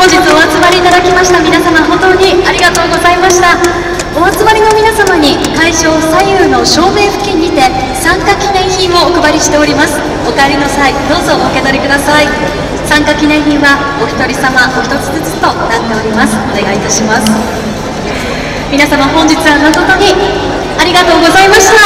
本日お集まりいただきました皆様、本当にありがとうございました。お集まりの皆様に会場左右の正面付近にて参加記念品をお配りしております。お帰りの際どうぞお受け取りください。参加記念品はお一人様お一つずつとなっております。お願いいたします。皆様、本日は誠にありがとうございました。